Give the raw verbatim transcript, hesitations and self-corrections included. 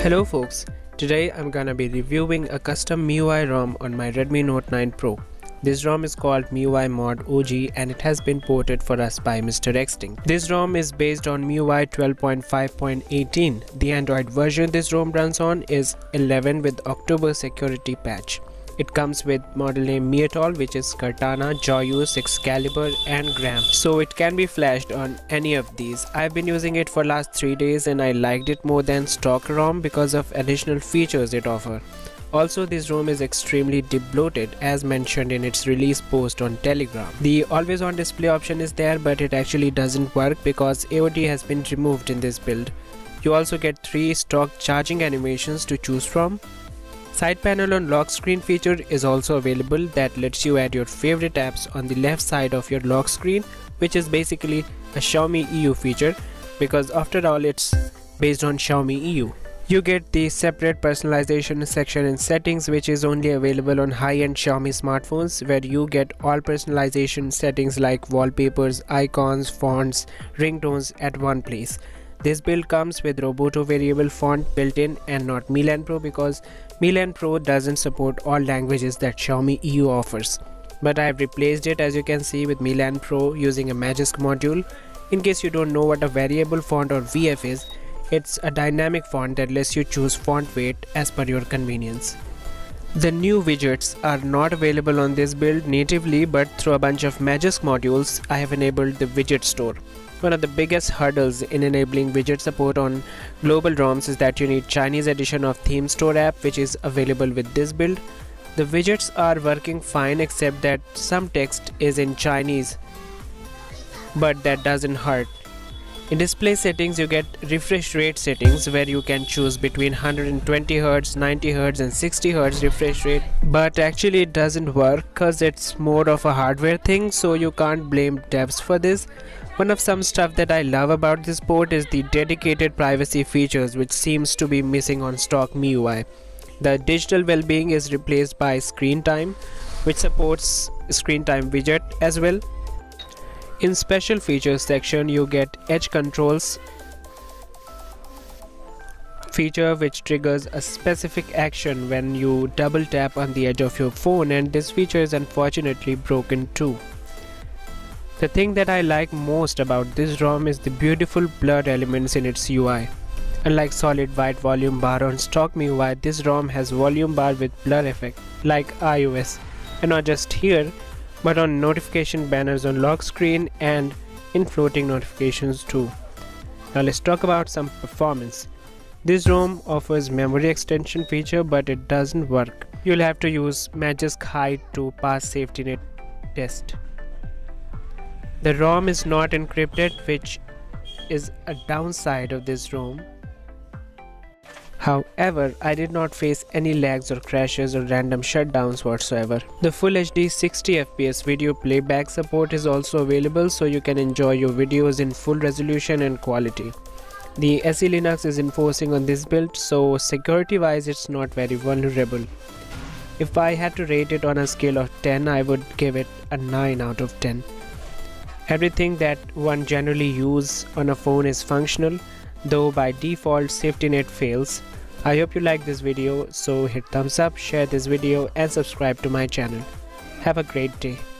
Hello folks, today I'm gonna be reviewing a custom M I U I ROM on my Redmi Note nine Pro. This ROM is called M I U I mod O G and it has been ported for us by Mister Extinct. This ROM is based on M I U I twelve point five point eighteen. The Android version this ROM runs on is eleven with October security patch. It comes with model name Miatoll, which is Curtana, Joyeuse, Excalibur and Gram. So it can be flashed on any of these. I've been using it for last three days and I liked it more than stock ROM because of additional features it offers. Also, this ROM is extremely debloated as mentioned in its release post on Telegram. The always on display option is there, but it actually doesn't work because A O D has been removed in this build. You also get three stock charging animations to choose from. Side panel on lock screen feature is also available that lets you add your favorite apps on the left side of your lock screen, which is basically a Xiaomi E U feature because after all it's based on Xiaomi E U. You get the separate personalization section in settings, which is only available on high-end Xiaomi smartphones, where you get all personalization settings like wallpapers, icons, fonts, ringtones at one place. This build comes with 𝗀𝗶𝗵𝗿𝗺 font built in and not 𝗲 Pro because 𝗲 Pro doesn't support all languages that Xiaomi E U offers. But I have replaced it, as you can see, with 𝗲 Pro using a Magisk module. In case you don't know what a variable font or V F is, it's a dynamic font that lets you choose font weight as per your convenience. The new widgets are not available on this build natively, but through a bunch of Magisk modules, I have enabled the widget store. One of the biggest hurdles in enabling widget support on global ROMs is that you need Chinese edition of Theme Store app, which is available with this build. The widgets are working fine except that some text is in Chinese, but that doesn't hurt. In display settings, you get refresh rate settings where you can choose between one hundred twenty hertz, ninety hertz and sixty hertz refresh rate, but actually it doesn't work because it's more of a hardware thing, so you can't blame devs for this. One of some stuff that I love about this port is the dedicated privacy features, which seems to be missing on stock M I U I. The digital well-being is replaced by screen time, which supports screen time widget as well. In special features section, you get edge controls feature, which triggers a specific action when you double tap on the edge of your phone, and this feature is unfortunately broken too. The thing that I like most about this ROM is the beautiful blurred elements in its U I. Unlike solid white volume bar on stock M I U I, this ROM has volume bar with blur effect like iOS, and not just here but on notification banners on lock screen and in floating notifications too. Now let's talk about some performance. This ROM offers memory extension feature, but it doesn't work. You'll have to use Magisk Hide to pass safety net test. The ROM is not encrypted, which is a downside of this ROM. However, I did not face any lags or crashes or random shutdowns whatsoever. The Full H D sixty F P S video playback support is also available, so you can enjoy your videos in full resolution and quality. The S E Linux is enforcing on this build, so security wise it's not very vulnerable. If I had to rate it on a scale of ten, I would give it a nine out of ten. Everything that one generally uses on a phone is functional, though by default safety net fails. I hope you like this video, so hit thumbs up, share this video and subscribe to my channel. Have a great day.